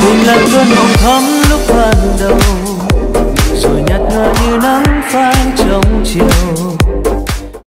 Mình là cơn mộng thắm lúc ban đầu, rồi nhạt nhòa như nắng phai trong chiều.